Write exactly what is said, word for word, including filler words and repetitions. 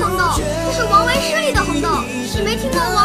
红豆，这是王维诗里的红豆，你没听过吗？